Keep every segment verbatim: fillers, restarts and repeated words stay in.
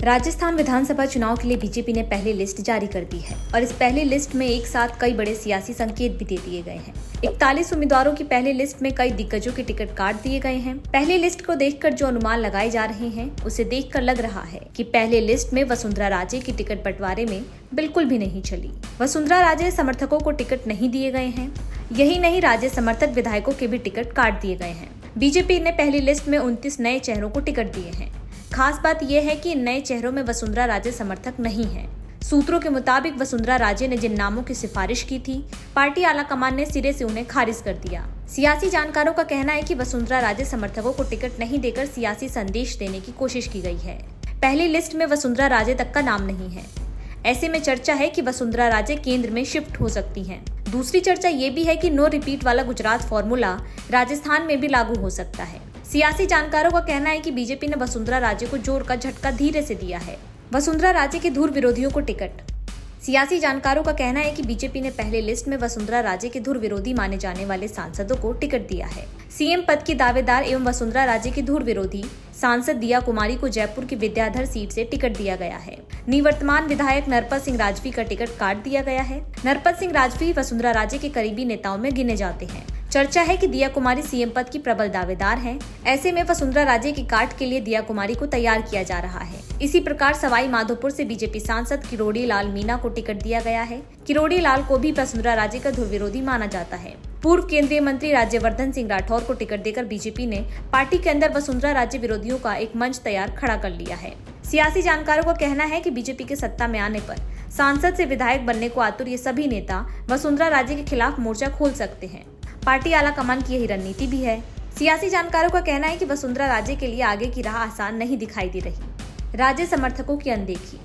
राजस्थान विधानसभा चुनाव के लिए बीजेपी ने पहली लिस्ट जारी कर दी है और इस पहली लिस्ट में एक साथ कई बड़े सियासी संकेत भी दे दिए गए हैं। इकतालीस उम्मीदवारों की पहली लिस्ट में कई दिग्गजों के टिकट काट दिए गए हैं। पहली लिस्ट को देखकर जो अनुमान लगाए जा रहे हैं उसे देखकर लग रहा है कि पहले लिस्ट में वसुंधरा राजे की टिकट बंटवारे में बिल्कुल भी नहीं चली। वसुंधरा राजे समर्थकों को टिकट नहीं दिए गए हैं। यही नहीं, राजे समर्थक विधायकों के भी टिकट काट दिए गए हैं। बीजेपी ने पहली लिस्ट में उनतीस नए चेहरों को टिकट दिए हैं। खास बात यह है कि इन नए चेहरों में वसुंधरा राजे समर्थक नहीं हैं। सूत्रों के मुताबिक वसुंधरा राजे ने जिन नामों की सिफारिश की थी, पार्टी आलाकमान ने सिरे से उन्हें खारिज कर दिया। सियासी जानकारों का कहना है कि वसुंधरा राजे समर्थकों को टिकट नहीं देकर सियासी संदेश देने की कोशिश की गई है। पहली लिस्ट में वसुंधरा राजे तक का नाम नहीं है। ऐसे में चर्चा है कि वसुंधरा राजे केंद्र में शिफ्ट हो सकती हैं। दूसरी चर्चा ये भी है कि नो रिपीट वाला गुजरात फॉर्मूला राजस्थान में भी लागू हो सकता है। सियासी जानकारों का कहना है कि बीजेपी ने वसुंधरा राजे को जोर का झटका धीरे से दिया है। वसुंधरा राजे के धुर विरोधियों को टिकट। सियासी जानकारों का कहना है कि बीजेपी ने पहले लिस्ट में वसुंधरा राजे के धुर विरोधी माने जाने वाले सांसदों को टिकट दिया है। सीएम पद की दावेदार एवं वसुंधरा राजे की धुर विरोधी सांसद दिया कुमारी को जयपुर की विद्याधर सीट से टिकट दिया गया है। निवर्तमान विधायक नरपत सिंह राजवी का टिकट काट दिया गया है। नरपत सिंह राजवी वसुंधरा राजे के करीबी नेताओं में गिने जाते हैं। चर्चा है कि दिया कुमारी सीएम पद की प्रबल दावेदार हैं। ऐसे में वसुंधरा राजे की काट के लिए दिया कुमारी को तैयार किया जा रहा है। इसी प्रकार सवाई माधोपुर से बीजेपी सांसद किरोड़ी लाल मीणा को टिकट दिया गया है। किरोड़ी लाल को भी वसुंधरा राजे का धुर विरोधी माना जाता है। पूर्व केंद्रीय मंत्री राज्यवर्धन सिंह राठौर को टिकट देकर बीजेपी ने पार्टी के अंदर वसुंधरा राजे विरोधियों का एक मंच तैयार खड़ा कर लिया है। सियासी जानकारों का कहना है कि बीजेपी के सत्ता में आने पर सांसद से विधायक बनने को आतुर ये सभी नेता वसुंधरा राजे के खिलाफ मोर्चा खोल सकते हैं। पार्टी आलाकमान की यही रणनीति भी है। सियासी जानकारों का कहना है कि वसुंधरा राजे के लिए आगे की राह आसान नहीं दिखाई दे रही। राजे समर्थकों की अनदेखी।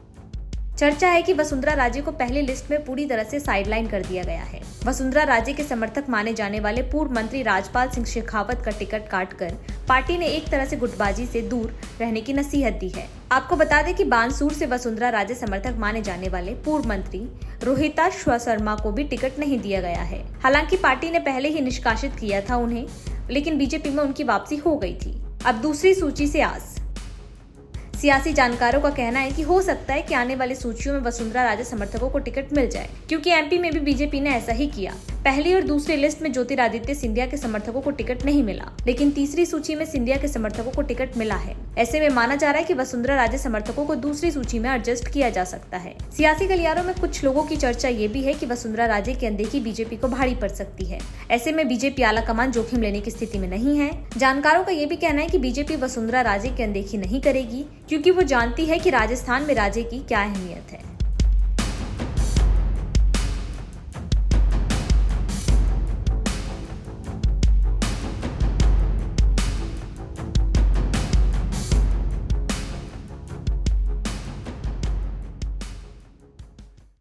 चर्चा है कि वसुंधरा राजे को पहली लिस्ट में पूरी तरह से साइडलाइन कर दिया गया है। वसुंधरा राजे के समर्थक माने जाने वाले पूर्व मंत्री राजपाल सिंह शेखावत का टिकट काटकर पार्टी ने एक तरह से गुटबाजी से दूर रहने की नसीहत दी है। आपको बता दें कि बानसूर से वसुंधरा राजे समर्थक माने जाने वाले पूर्व मंत्री रोहिता शर्मा को भी टिकट नहीं दिया गया है। हालांकि पार्टी ने पहले ही निष्कासित किया था उन्हें, लेकिन बीजेपी में उनकी वापसी हो गई थी। अब दूसरी सूची से आस। सियासी जानकारों का कहना है कि हो सकता है कि आने वाली सूचियों में वसुंधरा राजे समर्थकों को टिकट मिल जाए, क्योंकि एमपी में भी बीजेपी ने ऐसा ही किया। पहली और दूसरी लिस्ट में ज्योतिरादित्य सिंधिया के समर्थकों को टिकट नहीं मिला, लेकिन तीसरी सूची में सिंधिया के समर्थकों को टिकट मिला है। ऐसे में माना जा रहा है कि वसुंधरा राजे समर्थकों को दूसरी सूची में एडजस्ट किया जा सकता है। सियासी गलियारों में कुछ लोगों की चर्चा ये भी है कि वसुंधरा राजे की अनदेखी बीजेपी को भारी पड़ सकती है। ऐसे में बीजेपी आलाकमान जोखिम लेने की स्थिति में नहीं है। जानकारों का ये भी कहना है कि बीजेपी वसुंधरा राजे की अनदेखी नहीं करेगी, क्योंकि वो जानती है कि राजस्थान में राजे की क्या अहमियत है।